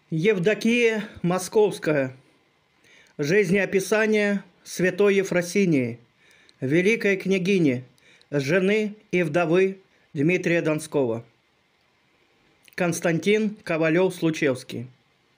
Евдокия Московская. Жизнеописание святой Ефросинии, великой княгини, жены и вдовы Дмитрия Донского. Константин Ковалев-Случевский.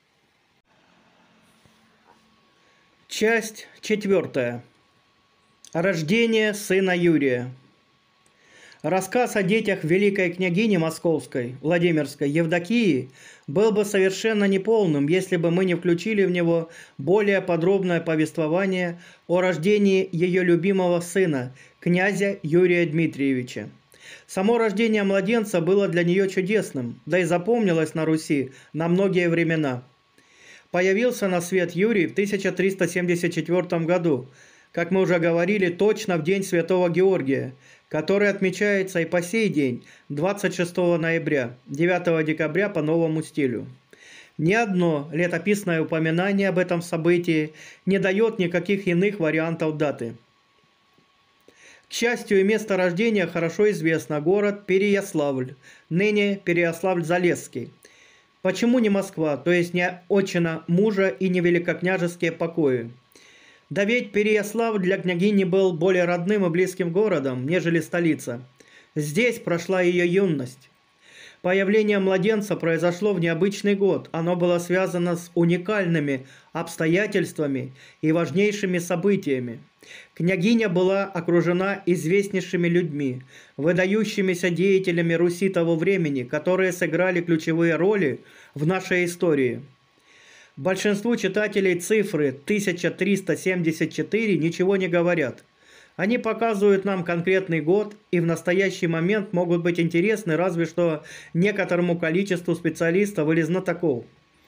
Часть 4. Рождение сына Юрия. Рассказ о детях великой княгини Московской, Владимирской Евдокии был бы совершенно неполным, если бы мы не включили в него более подробное повествование о рождении ее любимого сына, князя Юрия Дмитриевича. Само рождение младенца было для нее чудесным, да и запомнилось на Руси на многие времена. Появился на свет Юрий в 1374 году, как мы уже говорили, точно в день Святого Георгия, который отмечается и по сей день, 26 ноября, 9 декабря по новому стилю. Ни одно летописное упоминание об этом событии не дает никаких иных вариантов даты. К счастью, и место рождения хорошо известно – город Переяславль, ныне Переяславль-Залесский. Почему не Москва, то есть не отчина мужа и не великокняжеские покои? Да ведь Переяславль для княгини был более родным и близким городом, нежели столица. Здесь прошла ее юность. Появление младенца произошло в необычный год. Оно было связано с уникальными обстоятельствами и важнейшими событиями. Княгиня была окружена известнейшими людьми, выдающимися деятелями Руси того времени, которые сыграли ключевые роли в нашей истории. Большинству читателей цифры 1374 ничего не говорят. Они показывают нам конкретный год и в настоящий момент могут быть интересны разве что некоторому количеству специалистов или знатоков.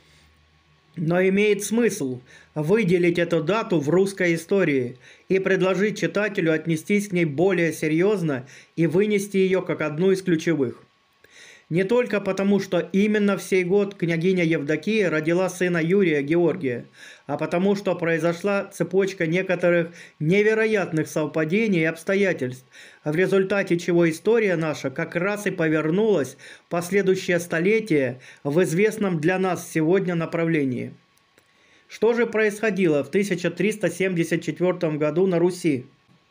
Но имеет смысл выделить эту дату в русской истории и предложить читателю отнестись к ней более серьезно и вынести ее как одну из ключевых. Не только потому, что именно в сей год княгиня Евдокия родила сына Юрия Георгия, а потому, что произошла цепочка некоторых невероятных совпадений и обстоятельств, в результате чего история наша как раз и повернулась в последующее столетие в известном для нас сегодня направлении. Что же происходило в 1374 году на Руси?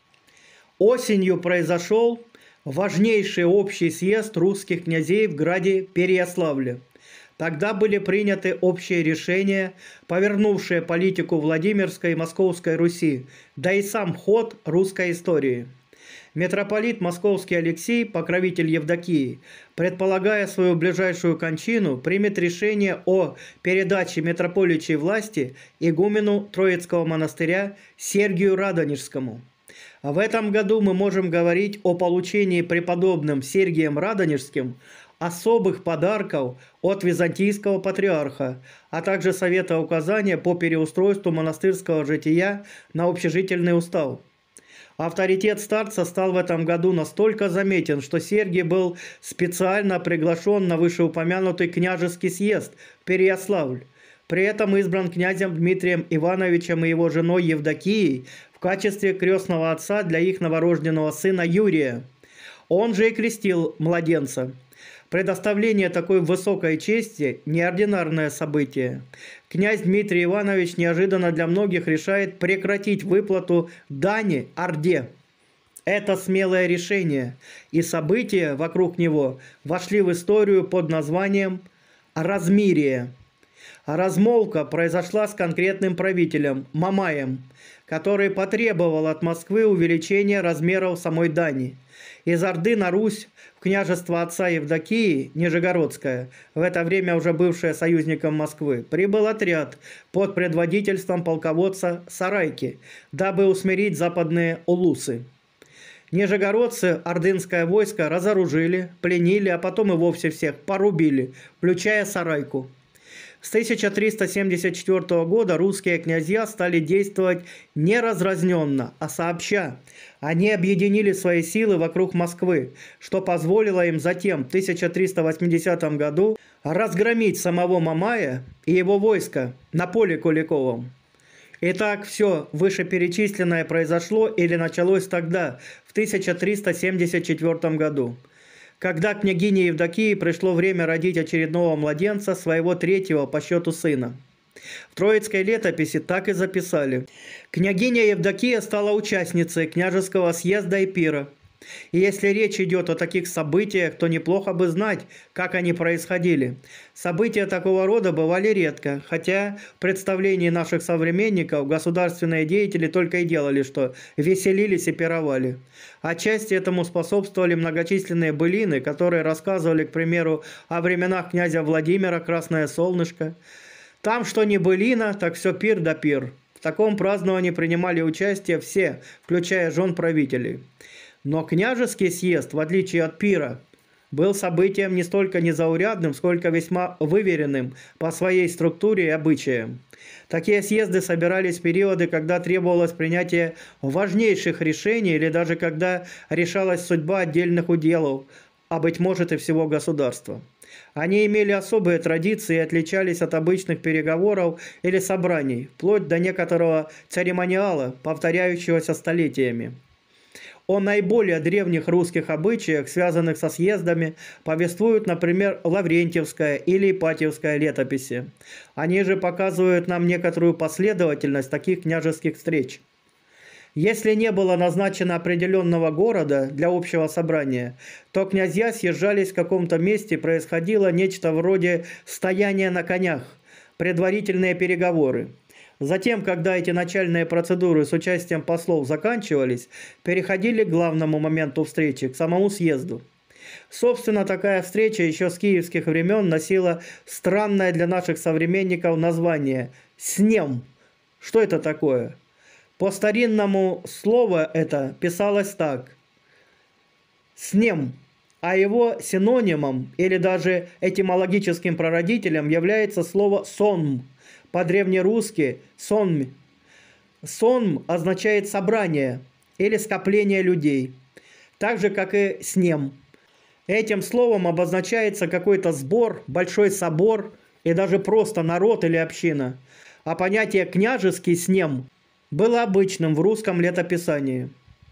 Осенью произошел важнейший общий съезд русских князей в граде Переяславле. Тогда были приняты общие решения, повернувшие политику Владимирской и Московской Руси, да и сам ход русской истории. Митрополит Московский Алексей, покровитель Евдокии, предполагая свою ближайшую кончину, примет решение о передаче митрополичьей власти игумену Троицкого монастыря Сергию Радонежскому. В этом году мы можем говорить о получении преподобным Сергием Радонежским особых подарков от византийского патриарха, а также совета указания по переустройству монастырского жития на общежительный устав. Авторитет старца стал в этом году настолько заметен, что Сергий был специально приглашен на вышеупомянутый княжеский съезд в Переяславль. При этом избран князем Дмитрием Ивановичем и его женой Евдокией в качестве крестного отца для их новорожденного сына Юрия. Он же и крестил младенца. Предоставление такой высокой чести – неординарное событие. Князь Дмитрий Иванович неожиданно для многих решает прекратить выплату дани Орде. Это смелое решение, и события вокруг него вошли в историю под названием «Размирие». Размолвка произошла с конкретным правителем – Мамаем, который потребовал от Москвы увеличения размеров самой дани. Из Орды на Русь, в княжество отца Евдокии, Нижегородское, в это время уже бывшее союзником Москвы, прибыл отряд под предводительством полководца Сарайки, дабы усмирить западные улусы. Нижегородцы ордынское войско разоружили, пленили, а потом и вовсе всех порубили, включая Сарайку. С 1374 года русские князья стали действовать не разразненно, а сообща. Они объединили свои силы вокруг Москвы, что позволило им затем в 1380 году разгромить самого Мамая и его войско на поле Куликовом. Итак, все вышеперечисленное произошло или началось тогда, в 1374 году. когда княгине Евдокии пришло время родить очередного младенца, своего третьего по счету сына. В Троицкой летописи так и записали. Княгиня Евдокия стала участницей княжеского съезда и пира. И если речь идет о таких событиях, то неплохо бы знать, как они происходили. События такого рода бывали редко, хотя в представлении наших современников государственные деятели только и делали, что веселились и пировали. Отчасти этому способствовали многочисленные былины, которые рассказывали, к примеру, о временах князя Владимира «Красное солнышко». Там что ни былина, так все пир да пир. В таком праздновании принимали участие все, включая жен правителей. Но княжеский съезд, в отличие от пира, был событием не столько незаурядным, сколько весьма выверенным по своей структуре и обычаям. Такие съезды собирались в периоды, когда требовалось принятие важнейших решений или даже когда решалась судьба отдельных уделов, а быть может и всего государства. Они имели особые традиции и отличались от обычных переговоров или собраний, вплоть до некоторого церемониала, повторяющегося столетиями. О наиболее древних русских обычаях, связанных со съездами, повествуют, например, Лаврентьевская или Ипатьевская летописи. Они же показывают нам некоторую последовательность таких княжеских встреч. Если не было назначено определенного города для общего собрания, то князья съезжались в каком-то месте, происходило нечто вроде стояния на конях, предварительные переговоры. Затем, когда эти начальные процедуры с участием послов заканчивались, переходили к главному моменту встречи, к самому съезду. Собственно, такая встреча еще с киевских времен носила странное для наших современников название «снем». Что это такое? По-старинному слово это писалось так «снем», а его синонимом или даже этимологическим прародителем является слово «сонм», по-древнерусски «сонм». «Сонм» означает «собрание» или «скопление людей», так же, как и «снем». Этим словом обозначается какой-то сбор, большой собор и даже просто народ или община, а понятие «княжеский снем» было обычным в русском летописании.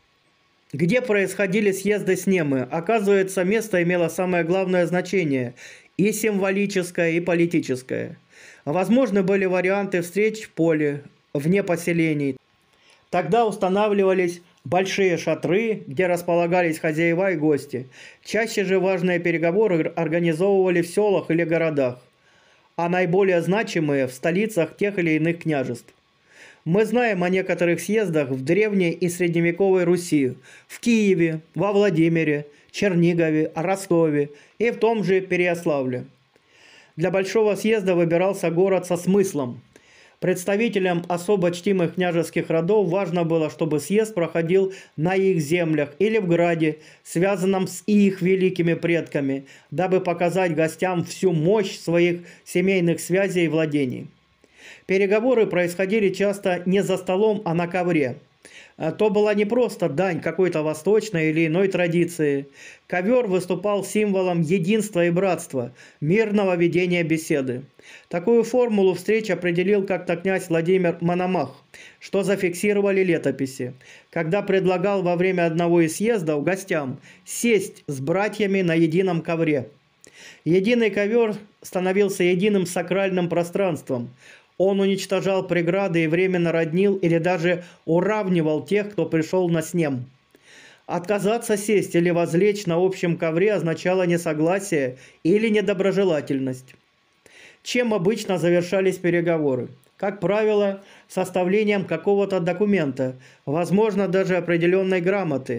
Где происходили съезды снемы, оказывается, место имело самое главное значение – и символическое, и политическое. Возможны были варианты встреч в поле, вне поселений. Тогда устанавливались большие шатры, где располагались хозяева и гости. Чаще же важные переговоры организовывали в селах или городах, а наиболее значимые – в столицах тех или иных княжеств. Мы знаем о некоторых съездах в древней и средневековой Руси, в Киеве, во Владимире, Чернигове, Ростове и в том же Переяславле. Для большого съезда выбирался город со смыслом. Представителям особо чтимых княжеских родов важно было, чтобы съезд проходил на их землях или в граде, связанном с их великими предками, дабы показать гостям всю мощь своих семейных связей и владений. Переговоры происходили часто не за столом, а на ковре. То была не просто дань какой-то восточной или иной традиции. Ковер выступал символом единства и братства, мирного ведения беседы. Такую формулу встреч определил как-то князь Владимир Мономах, что зафиксировали летописи, когда предлагал во время одного из съездов гостям сесть с братьями на едином ковре. Единый ковер становился единым сакральным пространством. Он уничтожал преграды и временно роднил или даже уравнивал тех, кто пришел на снем. Отказаться сесть или возлечь на общем ковре означало несогласие или недоброжелательность. Чем обычно завершались переговоры? Как правило, составлением какого-то документа, возможно, даже определенной грамоты,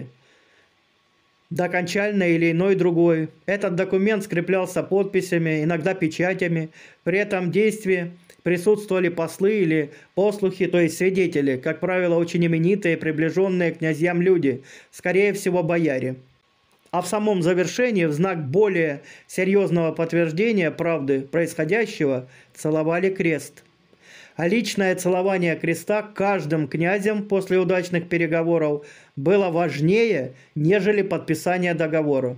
докончальной или иной другой. Этот документ скреплялся подписями, иногда печатями. При этом действии присутствовали послы или послухи, то есть свидетели, как правило, очень именитые, приближенные к князьям люди, скорее всего, бояре. А в самом завершении, в знак более серьезного подтверждения правды происходящего, целовали крест. А личное целование креста каждым князем после удачных переговоров было важнее, нежели подписание договора.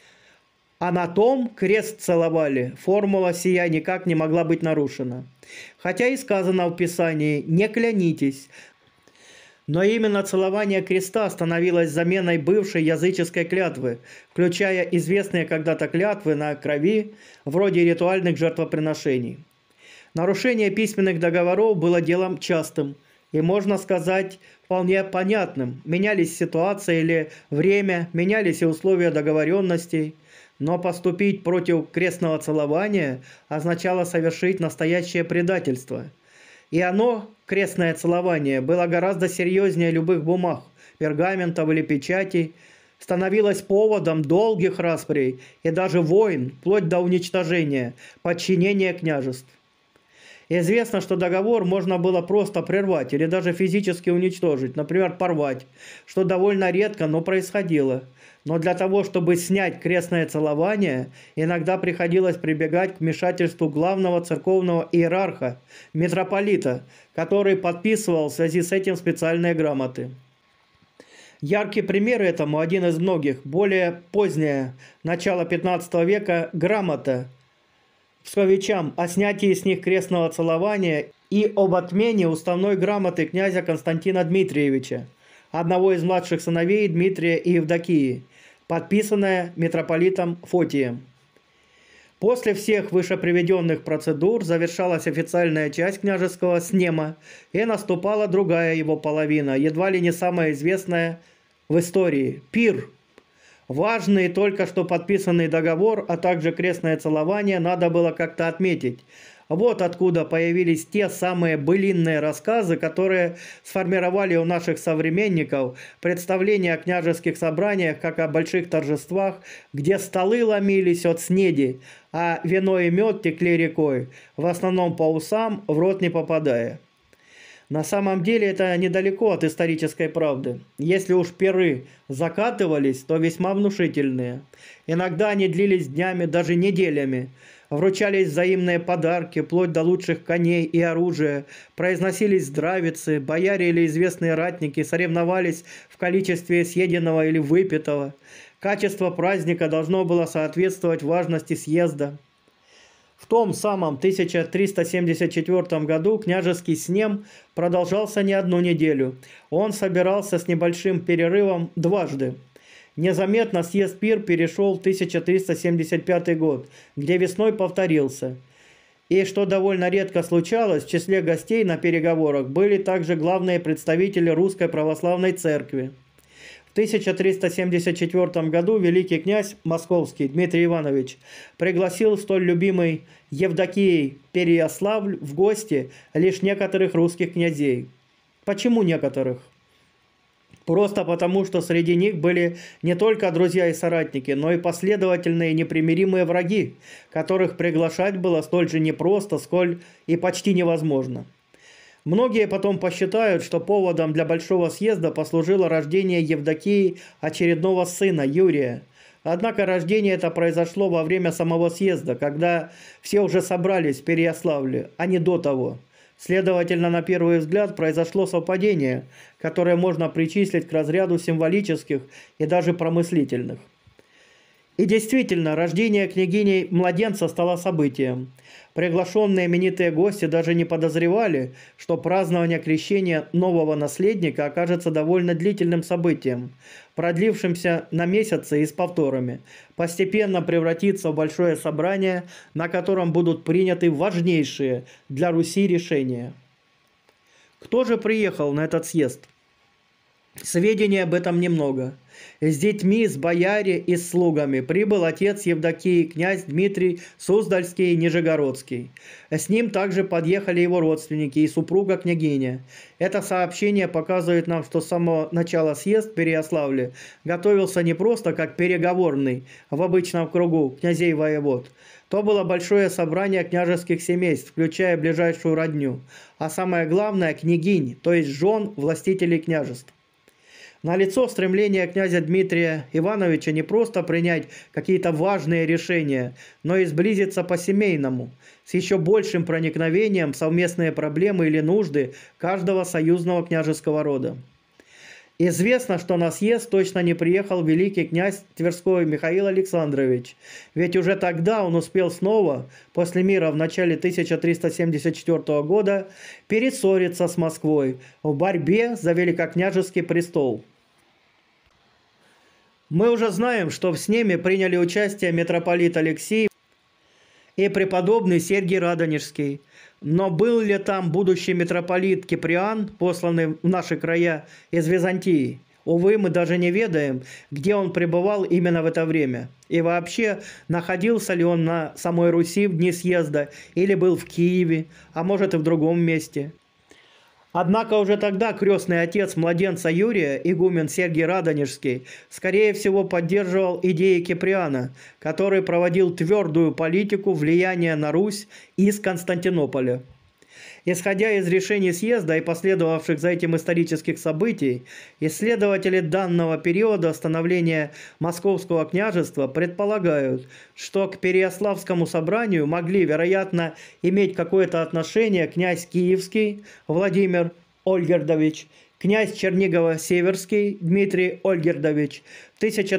А на том крест целовали, формула сия никак не могла быть нарушена. Хотя и сказано в Писании «не клянитесь», Но именно целование креста становилось заменой бывшей языческой клятвы, включая известные когда-то клятвы на крови, вроде ритуальных жертвоприношений. Нарушение письменных договоров было делом частым и, можно сказать, вполне понятным. Менялись ситуация или время, менялись и условия договоренностей. Но поступить против крестного целования означало совершить настоящее предательство. И оно, крестное целование, было гораздо серьезнее любых бумаг, пергаментов или печатей, становилось поводом долгих расприй и даже войн, вплоть до уничтожения, подчинения княжеств. Известно, что договор можно было просто прервать или даже физически уничтожить, например, порвать, что довольно редко, но происходило. Но для того, чтобы снять крестное целование, иногда приходилось прибегать к вмешательству главного церковного иерарха, митрополита, который подписывал в связи с этим специальные грамоты. Яркий пример этому, один из многих, более позднее, начало 15 века, грамота псковичам о снятии с них крестного целования и об отмене уставной грамоты князя Константина Дмитриевича, одного из младших сыновей Дмитрия и Евдокии, подписанная митрополитом Фотием. После всех вышеприведенных процедур завершалась официальная часть княжеского снема, и наступала другая его половина, едва ли не самая известная в истории – пир. Важный только что подписанный договор, а также крестное целование надо было как-то отметить. Вот откуда появились те самые былинные рассказы, которые сформировали у наших современников представления о княжеских собраниях, как о больших торжествах, где столы ломились от снеди, а вино и мед текли рекой, в основном по усам, в рот не попадая. На самом деле это недалеко от исторической правды. Если уж пиры закатывались, то весьма внушительные. Иногда они длились днями, даже неделями. Вручались взаимные подарки, вплоть до лучших коней и оружия, произносились здравицы, бояре или известные ратники соревновались в количестве съеденного или выпитого. Качество праздника должно было соответствовать важности съезда. В том самом 1374 году княжеский снем продолжался не одну неделю. Он собирался с небольшим перерывом дважды. Незаметно съезд-пир перешел в 1375 год, где весной повторился. И, что довольно редко случалось, в числе гостей на переговорах были также главные представители Русской Православной Церкви. В 1374 году великий князь московский Дмитрий Иванович пригласил столь любимый Евдокией Переяславль в гости лишь некоторых русских князей. Почему некоторых? Просто потому, что среди них были не только друзья и соратники, но и последовательные непримиримые враги, которых приглашать было столь же непросто, сколь и почти невозможно. Многие потом посчитают, что поводом для Большого съезда послужило рождение Евдокии очередного сына Юрия. Однако рождение это произошло во время самого съезда, когда все уже собрались в Переяславле, а не до того. Следовательно, на первый взгляд произошло совпадение, которое можно причислить к разряду символических и даже промыслительных. И действительно, рождение княгини-младенца стало событием. Приглашенные именитые гости даже не подозревали, что празднование крещения нового наследника окажется довольно длительным событием, продлившимся на месяцы и с повторами, постепенно превратится в большое собрание, на котором будут приняты важнейшие для Руси решения. Кто же приехал на этот съезд? Сведений об этом немного. С детьми, с бояре и с слугами прибыл отец Евдокии, князь Дмитрий Суздальский и Нижегородский. С ним также подъехали его родственники и супруга княгиня. Это сообщение показывает нам, что с самого начала съезд в Переяславле готовился не просто как переговорный в обычном кругу князей-воевод. То было большое собрание княжеских семейств, включая ближайшую родню, а самое главное – княгинь, то есть жен властителей княжеств. Налицо стремление князя Дмитрия Ивановича не просто принять какие-то важные решения, но и сблизиться по-семейному, с еще большим проникновением в совместные проблемы или нужды каждого союзного княжеского рода. Известно, что на съезд точно не приехал великий князь Тверской Михаил Александрович, ведь уже тогда он успел снова, после мира в начале 1374 года, перессориться с Москвой в борьбе за великокняжеский престол. Мы уже знаем, что в снеме приняли участие митрополит Алексий и преподобный Сергий Радонежский. Но был ли там будущий митрополит Киприан, посланный в наши края из Византии? Увы, мы даже не ведаем, где он пребывал именно в это время. И вообще, находился ли он на самой Руси в дни съезда, или был в Киеве, а может и в другом месте. Однако уже тогда крестный отец младенца Юрия, игумен Сергий Радонежский, скорее всего поддерживал идеи Киприана, который проводил твердую политику влияния на Русь из Константинополя. Исходя из решений съезда и последовавших за этим исторических событий, исследователи данного периода становления Московского княжества предполагают, что к Переяславскому собранию могли, вероятно, иметь какое-то отношение князь Киевский Владимир Ольгердович, князь Чернигово-Северский Дмитрий Ольгердович, в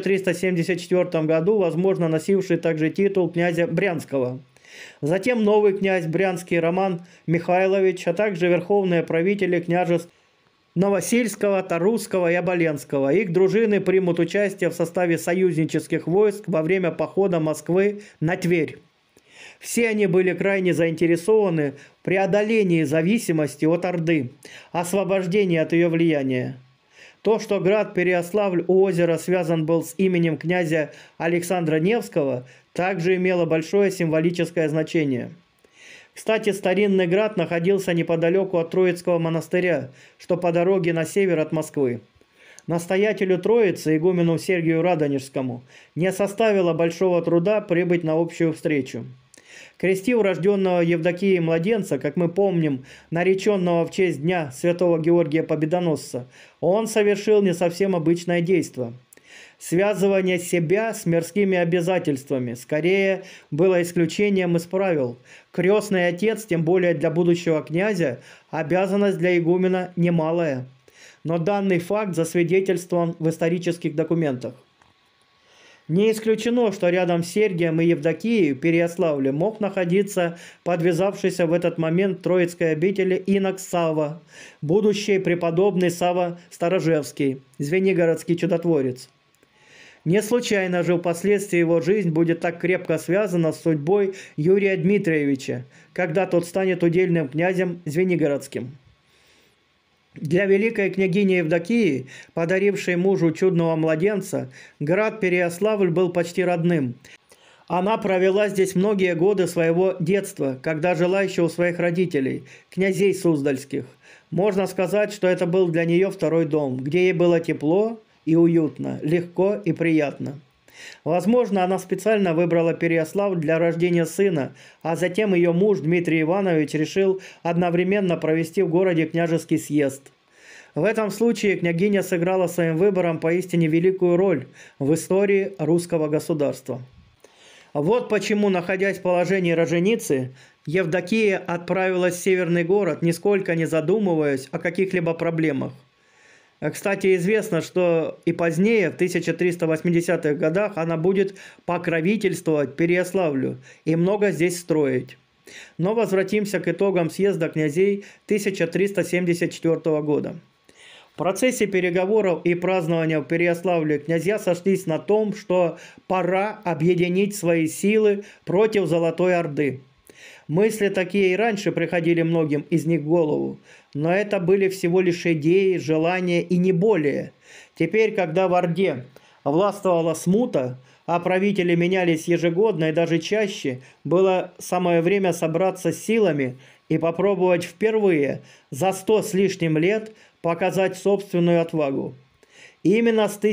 1374 году, возможно, носивший также титул князя Брянского. Затем новый князь Брянский Роман Михайлович, а также верховные правители княжеств Новосильского, Тарусского и Оболенского. Их дружины примут участие в составе союзнических войск во время похода Москвы на Тверь. Все они были крайне заинтересованы в преодолении зависимости от Орды, освобождении от ее влияния. То, что град Переяславль у озера связан был с именем князя Александра Невского, также имело большое символическое значение. Кстати, старинный град находился неподалеку от Троицкого монастыря, что по дороге на север от Москвы. Настоятелю Троицы, игумену Сергию Радонежскому, не составило большого труда прибыть на общую встречу. Крестив рожденного Евдокией младенца, как мы помним, нареченного в честь дня святого Георгия Победоносца, он совершил не совсем обычное действо. Связывание себя с мирскими обязательствами скорее было исключением из правил. Крестный отец, тем более для будущего князя, обязанность для игумена немалая. Но данный факт засвидетельствован в исторических документах. Не исключено, что рядом с Сергием и Евдокией в Переяславле мог находиться подвязавшийся в этот момент Троицкой обители инок Савва, будущий преподобный Савва Старожевский, звенигородский чудотворец. Не случайно же впоследствии его жизнь будет так крепко связана с судьбой Юрия Дмитриевича, когда тот станет удельным князем Звенигородским. Для великой княгини Евдокии, подарившей мужу чудного младенца, град Переяславль был почти родным. Она провела здесь многие годы своего детства, когда жила еще у своих родителей, князей Суздальских. Можно сказать, что это был для нее второй дом, где ей было тепло и уютно, легко и приятно. Возможно, она специально выбрала Переяславль для рождения сына, а затем ее муж Дмитрий Иванович решил одновременно провести в городе княжеский съезд. В этом случае княгиня сыграла своим выбором поистине великую роль в истории русского государства. Вот почему, находясь в положении роженицы, Евдокия отправилась в северный город, нисколько не задумываясь о каких-либо проблемах. Кстати, известно, что и позднее, в 1380-х годах, она будет покровительствовать Переяславлю и много здесь строить. Но возвратимся к итогам съезда князей 1374 года. В процессе переговоров и празднования в Переяславле князья сошлись на том, что пора объединить свои силы против Золотой Орды. Мысли такие и раньше приходили многим из них в голову, но это были всего лишь идеи, желания и не более. Теперь, когда в Орде властвовала смута, а правители менялись ежегодно и даже чаще, было самое время собраться с силами и попробовать впервые за 100 с лишним лет показать собственную отвагу. Именно с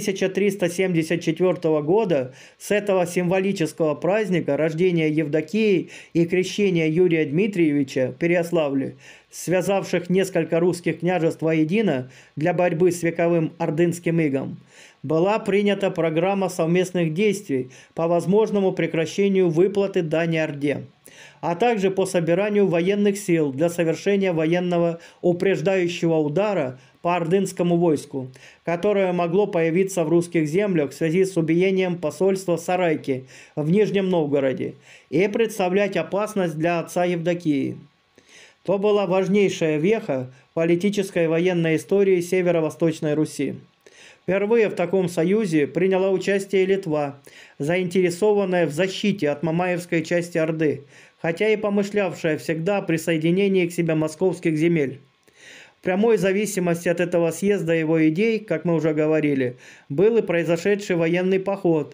1374 года, с этого символического праздника рождения Евдокии и крещения Юрия Дмитриевича в Переяславле, связавших несколько русских княжеств воедино для борьбы с вековым ордынским игом, была принята программа совместных действий по возможному прекращению выплаты дани Орде. а также по собиранию военных сил для совершения военного упреждающего удара по ордынскому войску, которое могло появиться в русских землях в связи с убиением посольства Сарайки в Нижнем Новгороде и представлять опасность для отца Евдокии. То была важнейшая веха в политической и военной истории Северо-Восточной Руси. Впервые в таком союзе приняла участие Литва, заинтересованная в защите от мамаевской части Орды, хотя и помышлявшая всегда о присоединении к себе московских земель. В прямой зависимости от этого съезда его идей, как мы уже говорили, был и произошедший военный поход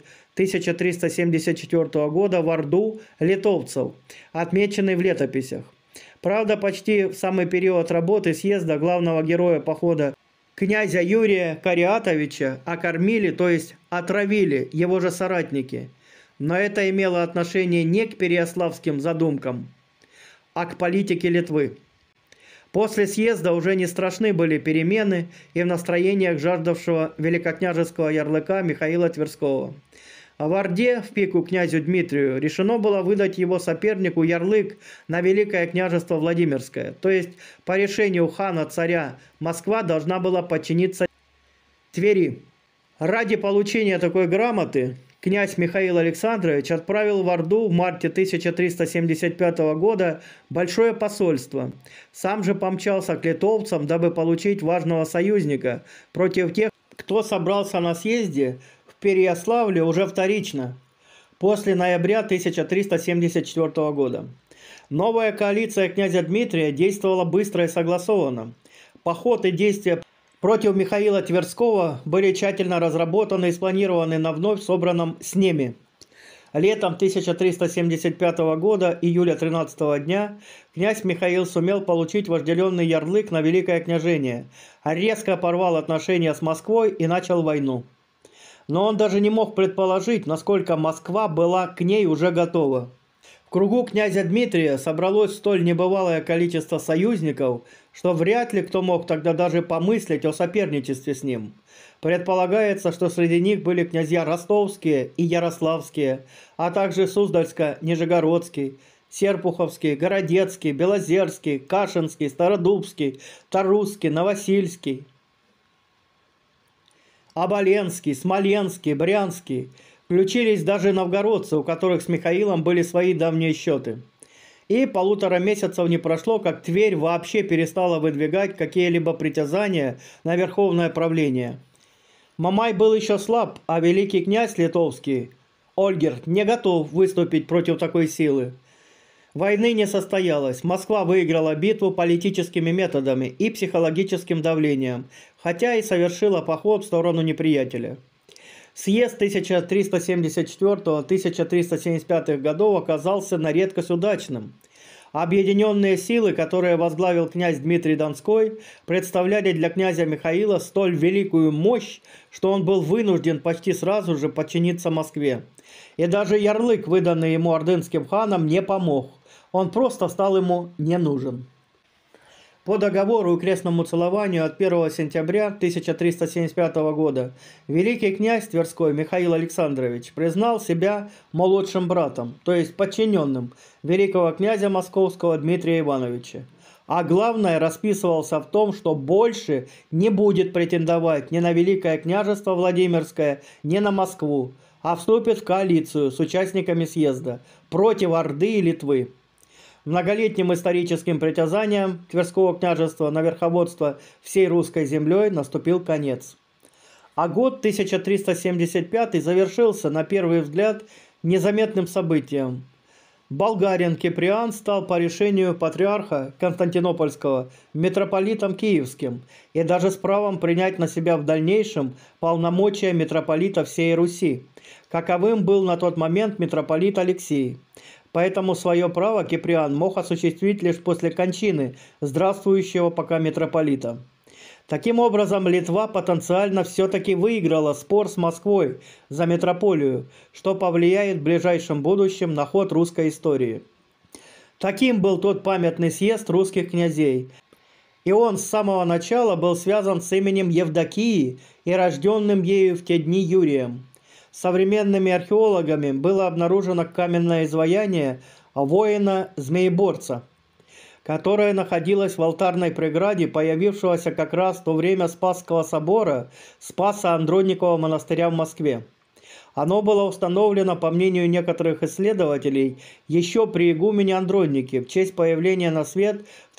1374 года в Орду литовцев, отмеченный в летописях. Правда, почти в самый период работы съезда главного героя похода князя Юрия Кариатовича окормили, то есть отравили его же соратники. Но это имело отношение не к переяславским задумкам, а к политике Литвы. После съезда уже не страшны были перемены и в настроениях жаждавшего великокняжеского ярлыка Михаила Тверского. А в Орде, в пику князю Дмитрию, решено было выдать его сопернику ярлык на Великое княжество Владимирское, то есть по решению хана-царя Москва должна была подчиниться Твери. Ради получения такой грамоты князь Михаил Александрович отправил в Орду в марте 1375 года большое посольство. Сам же помчался к литовцам, дабы получить важного союзника против тех, кто собрался на съезде в Переяславле уже вторично, после ноября 1374 года. Новая коалиция князя Дмитрия действовала быстро и согласованно. Поход и действия против Михаила Тверского были тщательно разработаны и спланированы на вновь собранном снеме. Летом 1375 года, июля 13 дня, князь Михаил сумел получить вожделенный ярлык на Великое княжение, а резко порвал отношения с Москвой и начал войну. Но он даже не мог предположить, насколько Москва была к ней уже готова. В кругу князя Дмитрия собралось столь небывалое количество союзников, что вряд ли кто мог тогда даже помыслить о соперничестве с ним. Предполагается, что среди них были князья ростовские и ярославские, а также Суздальско-Нижегородский, Серпуховский, Городецкий, Белозерский, Кашинский, Стародубский, Тарусский, Новосильский, Оболенский, Смоленский, Брянский. Включились даже новгородцы, у которых с Михаилом были свои давние счеты. И 1,5 месяца не прошло, как Тверь вообще перестала выдвигать какие-либо притязания на верховное правление. Мамай был еще слаб, а великий князь литовский Ольгерд не готов выступить против такой силы. Войны не состоялось. Москва выиграла битву политическими методами и психологическим давлением, хотя и совершила поход в сторону неприятеля. Съезд 1374-1375 годов оказался на редкость удачным. Объединенные силы, которые возглавил князь Дмитрий Донской, представляли для князя Михаила столь великую мощь, что он был вынужден почти сразу же подчиниться Москве. И даже ярлык, выданный ему ордынским ханом, не помог. Он просто стал ему не нужен. По договору и крестному целованию от 1 сентября 1375 года великий князь Тверской Михаил Александрович признал себя молодшим братом, то есть подчиненным великого князя Московского Дмитрия Ивановича. А главное, расписывался в том, что больше не будет претендовать ни на Великое княжество Владимирское, ни на Москву, а вступит в коалицию с участниками съезда против Орды и Литвы. Многолетним историческим притязаниям Тверского княжества на верховодство всей русской землей наступил конец. А год 1375 завершился, на первый взгляд, незаметным событием. Болгарин Киприан стал по решению патриарха Константинопольского митрополитом киевским и даже с правом принять на себя в дальнейшем полномочия митрополита всей Руси, каковым был на тот момент митрополит Алексий. Поэтому свое право Киприан мог осуществить лишь после кончины здравствующего пока митрополита. Таким образом, Литва потенциально все-таки выиграла спор с Москвой за митрополию, что повлияет в ближайшем будущем на ход русской истории. Таким был тот памятный съезд русских князей. И он с самого начала был связан с именем Евдокии и рожденным ею в те дни Юрием. Современными археологами было обнаружено каменное изваяние воина-змееборца, которая находилась в алтарной преграде, появившегося как раз в то время Спасского собора Спаса Андроникова монастыря в Москве. Оно было установлено, по мнению некоторых исследователей, еще при игумене Андронике в честь появления на свет в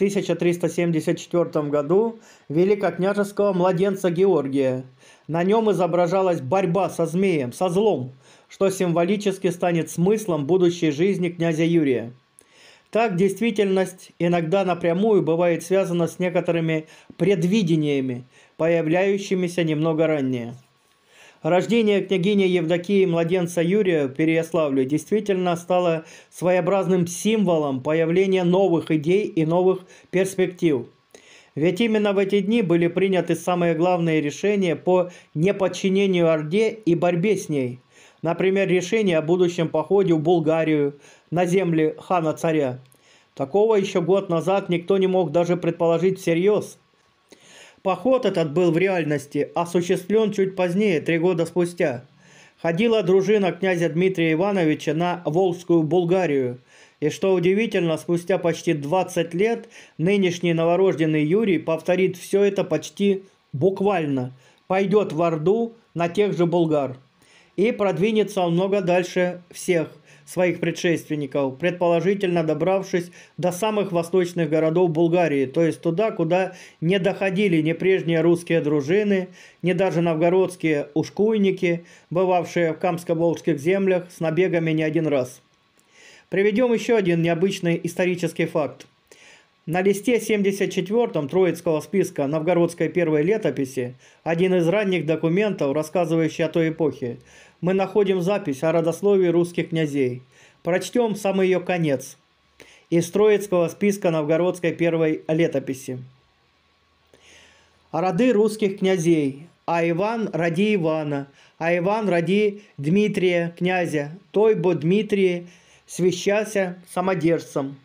1374 году великокняжеского младенца Георгия. На нем изображалась борьба со змеем, со злом, что символически станет смыслом будущей жизни князя Юрия. Так, действительность иногда напрямую бывает связана с некоторыми предвидениями, появляющимися немного ранее. Рождение княгини Евдокии младенца Юрия в Переяславле действительно стало своеобразным символом появления новых идей и новых перспектив. Ведь именно в эти дни были приняты самые главные решения по неподчинению Орде и борьбе с ней. Например, решение о будущем походе в Булгарию на земли хана-царя. Такого еще год назад никто не мог даже предположить всерьез. Поход этот был в реальности осуществлен чуть позднее, 3 года спустя. Ходила дружина князя Дмитрия Ивановича на Волжскую Булгарию. И что удивительно, спустя почти 20 лет нынешний новорожденный Юрий повторит все это почти буквально. Пойдет в Орду на тех же булгар. И продвинется он много дальше всех своих предшественников, предположительно добравшись до самых восточных городов Булгарии, то есть туда, куда не доходили ни прежние русские дружины, ни даже новгородские ушкуйники, бывавшие в Камско-Волжских землях с набегами не один раз. Приведем еще один необычный исторический факт. На листе 74-м Троицкого списка новгородской первой летописи, один из ранних документов, рассказывающий о той эпохе, мы находим запись о родословии русских князей. Прочтем самый ее конец из Троицкого списка новгородской первой летописи. Роды русских князей. А Иван роди Ивана, а Иван роди Дмитрия, князя, той бо Дмитрий свящася самодержцем.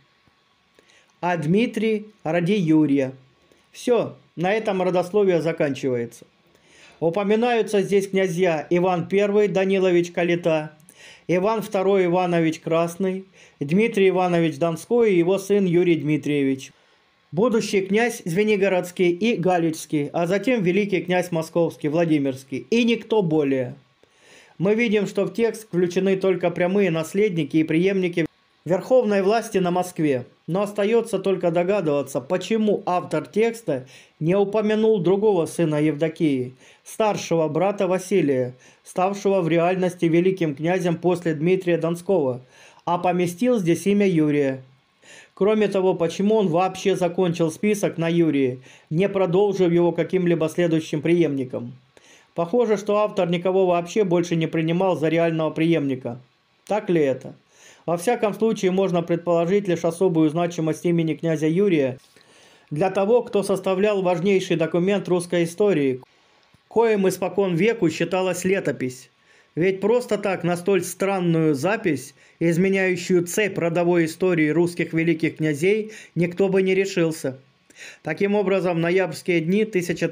А Дмитрий роди Юрия. Все, на этом родословие заканчивается. Упоминаются здесь князья Иван I Данилович Калита, Иван II Иванович Красный, Дмитрий Иванович Донской и его сын Юрий Дмитриевич, будущий князь Звенигородский и Галичский, а затем великий князь Московский, Владимирский, и никто более. Мы видим, что в текст включены только прямые наследники и преемники верховной власти на Москве, но остается только догадываться, почему автор текста не упомянул другого сына Евдокии, старшего брата Василия, ставшего в реальности великим князем после Дмитрия Донского, а поместил здесь имя Юрия. Кроме того, почему он вообще закончил список на Юрии, не продолжив его каким-либо следующим преемником? Похоже, что автор никого вообще больше не принимал за реального преемника. Так ли это? Во всяком случае, можно предположить лишь особую значимость имени князя Юрия для того, кто составлял важнейший документ русской истории, коим испокон веку считалась летопись. Ведь просто так на столь странную запись, изменяющую цепь родовой истории русских великих князей, никто бы не решился. Таким образом, в ноябрьские дни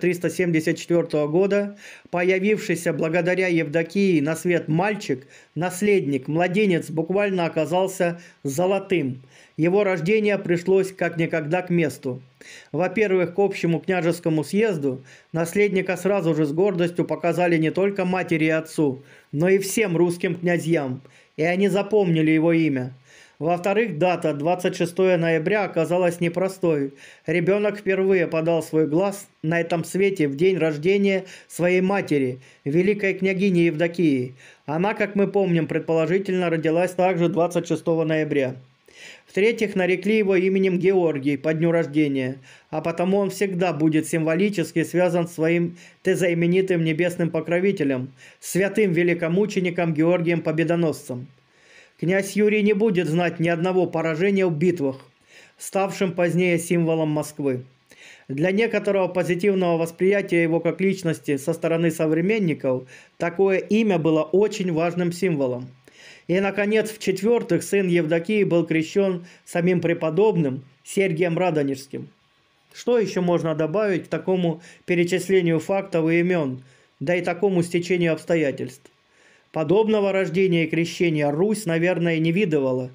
1374 года появившийся благодаря Евдокии на свет мальчик, наследник, младенец буквально оказался золотым. Его рождение пришлось как никогда к месту. Во-первых, к общему княжескому съезду наследника сразу же с гордостью показали не только матери и отцу, но и всем русским князьям, и они запомнили его имя. Во-вторых, дата 26 ноября оказалась непростой. Ребенок впервые подал свой глаз на этом свете в день рождения своей матери, великой княгини Евдокии. Она, как мы помним, предположительно родилась также 26 ноября. В-третьих, нарекли его именем Георгий по дню рождения, а потому он всегда будет символически связан с своим тезаименитым небесным покровителем, святым великомучеником Георгием Победоносцем. Князь Юрий не будет знать ни одного поражения в битвах, ставшим позднее символом Москвы. Для некоторого позитивного восприятия его как личности со стороны современников такое имя было очень важным символом. И, наконец, в-четвертых, сын Евдокии был крещен самим преподобным Сергием Радонежским. Что еще можно добавить к такому перечислению фактов и имен, да и такому стечению обстоятельств? Подобного рождения и крещения Русь, наверное, не видывала.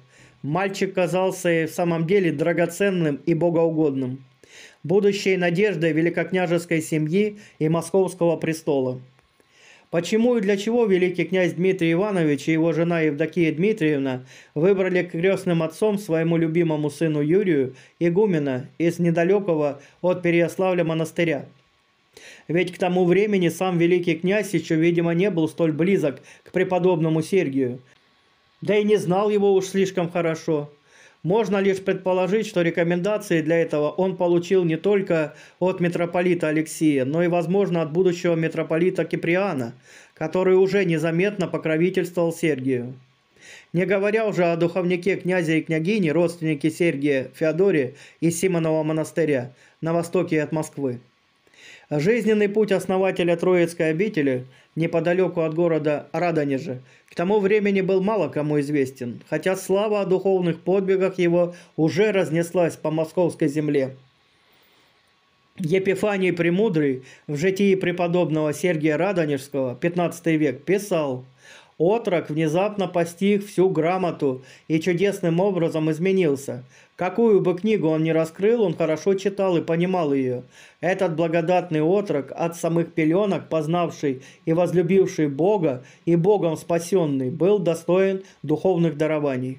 Мальчик казался и в самом деле драгоценным и богоугодным, будущей надеждой великокняжеской семьи и московского престола. Почему и для чего великий князь Дмитрий Иванович и его жена Евдокия Дмитриевна выбрали крестным отцом своему любимому сыну Юрию игумена из недалекого от Переяславля монастыря? Ведь к тому времени сам великий князь еще, видимо, не был столь близок к преподобному Сергию, да и не знал его уж слишком хорошо. Можно лишь предположить, что рекомендации для этого он получил не только от митрополита Алексия, но и, возможно, от будущего митрополита Киприана, который уже незаметно покровительствовал Сергию. Не говоря уже о духовнике князя и княгини, родственнике Сергия Феодоре из Симонова монастыря на востоке от Москвы. Жизненный путь основателя Троицкой обители, неподалеку от города Радонежа, к тому времени был мало кому известен, хотя слава о духовных подвигах его уже разнеслась по московской земле. Епифаний Премудрый в житии преподобного Сергия Радонежского, 15 век, писал: «Отрок внезапно постиг всю грамоту и чудесным образом изменился. Какую бы книгу он ни раскрыл, он хорошо читал и понимал ее. Этот благодатный отрок, от самых пеленок познавший и возлюбивший Бога и Богом спасенный, был достоин духовных дарований».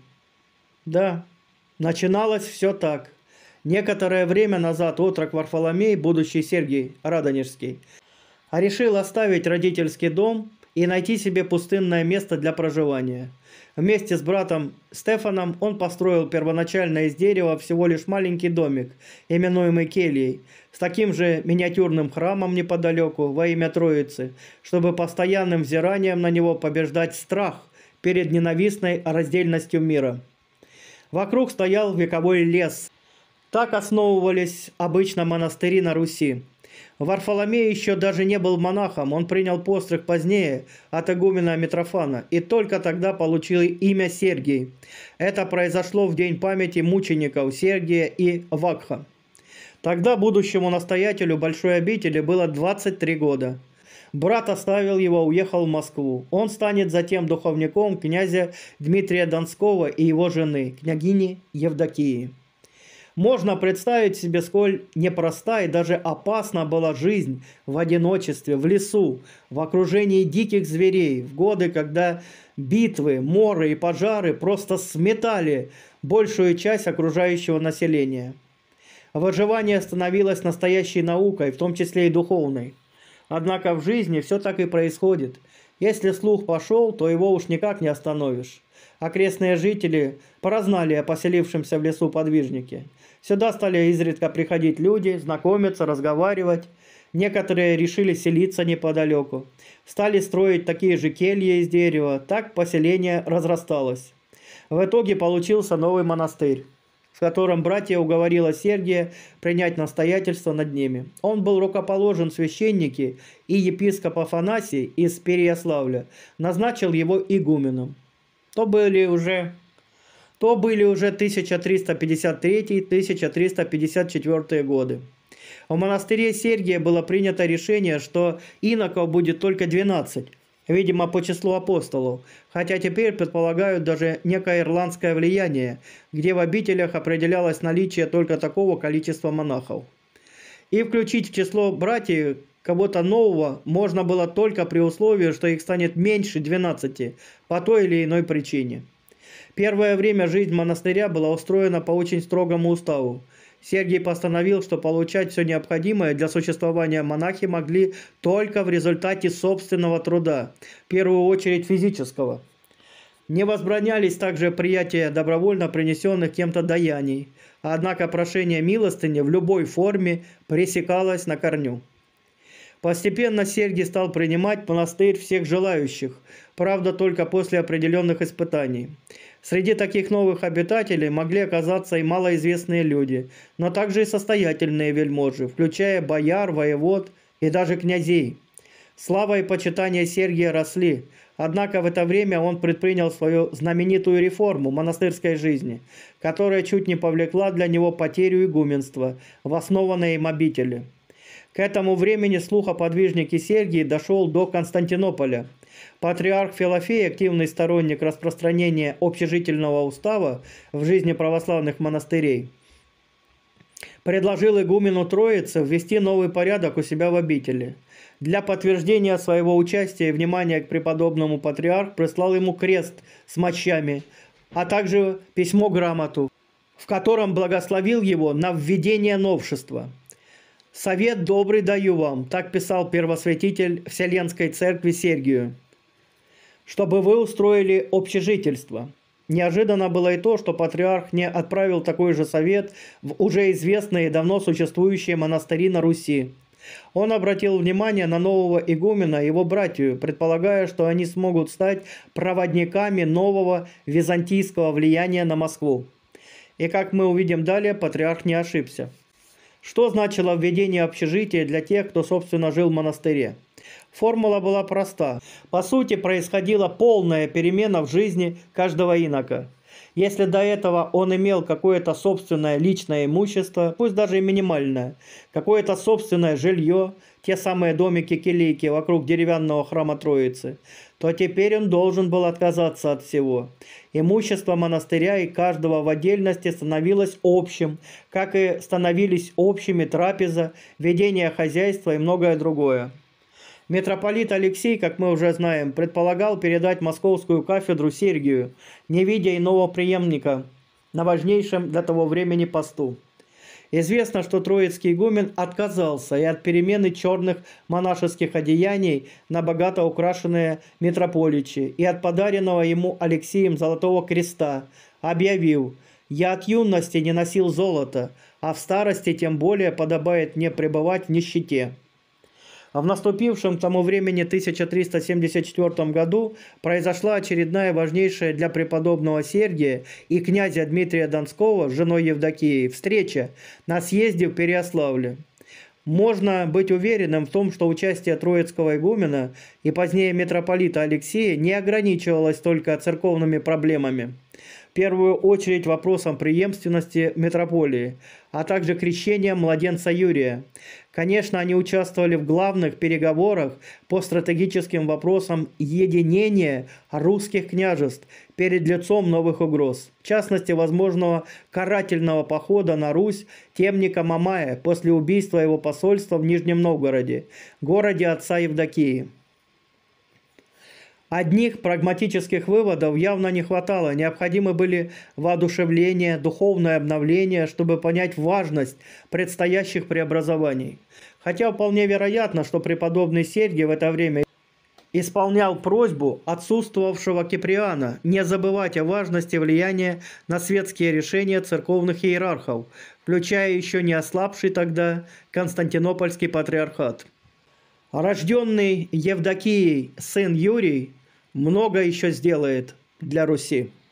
Да, начиналось все так. Некоторое время назад отрок Варфоломей, будущий Сергий Радонежский, решил оставить родительский дом и найти себе пустынное место для проживания. Вместе с братом Стефаном он построил первоначально из дерева всего лишь маленький домик, именуемый кельей, с таким же миниатюрным храмом неподалеку во имя Троицы, чтобы постоянным взиранием на него побеждать страх перед ненавистной раздельностью мира. Вокруг стоял вековой лес. Так основывались обычно монастыри на Руси. Варфоломей еще даже не был монахом, он принял постриг позднее от игумена Митрофана и только тогда получил имя Сергий. Это произошло в день памяти мучеников Сергия и Вакха. Тогда будущему настоятелю большой обители было 23 года. Брат оставил его, уехал в Москву. Он станет затем духовником князя Дмитрия Донского и его жены, княгини Евдокии. Можно представить себе, сколь непроста и даже опасна была жизнь в одиночестве, в лесу, в окружении диких зверей, в годы, когда битвы, моры и пожары просто сметали большую часть окружающего населения. Выживание становилось настоящей наукой, в том числе и духовной. Однако в жизни все так и происходит. Если слух пошел, то его уж никак не остановишь. Окрестные жители прознали о поселившемся в лесу подвижнике. Сюда стали изредка приходить люди, знакомиться, разговаривать. Некоторые решили селиться неподалеку. Стали строить такие же кельи из дерева. Так поселение разрасталось. В итоге получился новый монастырь, в котором братья уговорила Сергия принять настоятельство над ними. Он был рукоположен священнике, и епископ Афанасий из Переяславля назначил его игуменом. То были уже 1353-1354 годы. В монастыре Сергия было принято решение, что иноков будет только 12, видимо, по числу апостолов, хотя теперь предполагают даже некое ирландское влияние, где в обителях определялось наличие только такого количества монахов. И включить в число братьев кого-то нового можно было только при условии, что их станет меньше 12 по той или иной причине. Первое время жизнь монастыря была устроена по очень строгому уставу. Сергий постановил, что получать все необходимое для существования монахи могли только в результате собственного труда, в первую очередь физического. Не возбранялись также приятия добровольно принесенных кем-то даяний, однако прошение милостыни в любой форме пресекалось на корню. Постепенно Сергий стал принимать в монастырь всех желающих, правда, только после определенных испытаний. Среди таких новых обитателей могли оказаться и малоизвестные люди, но также и состоятельные вельможи, включая бояр, воевод и даже князей. Слава и почитание Сергия росли, однако в это время он предпринял свою знаменитую реформу монастырской жизни, которая чуть не повлекла для него потерю игуменства в основанной им обители. К этому времени слух о подвижнике Сергии дошел до Константинополя. Патриарх Филофей, активный сторонник распространения общежительного устава в жизни православных монастырей, предложил игумену Троицы ввести новый порядок у себя в обители. Для подтверждения своего участия и внимания к преподобному патриарх прислал ему крест с мощами, а также письмо-грамоту, в котором благословил его на введение новшества. «Совет добрый даю вам», так писал первосвятитель Вселенской Церкви Сергию, «чтобы вы устроили общежительство». Неожиданно было и то, что патриарх не отправил такой же совет в уже известные и давно существующие монастыри на Руси. Он обратил внимание на нового игумена и его братью, предполагая, что они смогут стать проводниками нового византийского влияния на Москву. И как мы увидим далее, патриарх не ошибся. Что значило введение общежития для тех, кто, собственно, жил в монастыре? Формула была проста. По сути, происходила полная перемена в жизни каждого инока. Если до этого он имел какое-то собственное личное имущество, пусть даже и минимальное, какое-то собственное жилье, те самые домики-келейки вокруг деревянного храма Троицы, то теперь он должен был отказаться от всего. Имущество монастыря и каждого в отдельности становилось общим, как и становились общими трапеза, ведение хозяйства и многое другое. Митрополит Алексий, как мы уже знаем, предполагал передать московскую кафедру Сергию, не видя иного преемника на важнейшем для того времени посту. Известно, что троицкий игумен отказался и от перемены черных монашеских одеяний на богато украшенные митрополичи и от подаренного ему Алексием Золотого Креста, объявил: «Я от юности не носил золота, а в старости тем более подобает мне пребывать в нищете». А в наступившем к тому времени 1374 году произошла очередная важнейшая для преподобного Сергия и князя Дмитрия Донского с женой Евдокией встреча на съезде в Переяславле. Можно быть уверенным в том, что участие троицкого игумена и позднее митрополита Алексея не ограничивалось только церковными проблемами. В первую очередь вопросом преемственности митрополии, а также крещением младенца Юрия. Конечно, они участвовали в главных переговорах по стратегическим вопросам единения русских княжеств перед лицом новых угроз, в частности, возможного карательного похода на Русь темника Мамая после убийства его посольства в Нижнем Новгороде, городе отца Евдокии. Одних прагматических выводов явно не хватало, необходимы были воодушевление, духовное обновление, чтобы понять важность предстоящих преобразований. Хотя вполне вероятно, что преподобный Сергий в это время исполнял просьбу отсутствовавшего Киприана не забывать о важности влияния на светские решения церковных иерархов, включая еще не ослабший тогда Константинопольский патриархат. Рожденный Евдокией сын Юрий много еще сделает для Руси.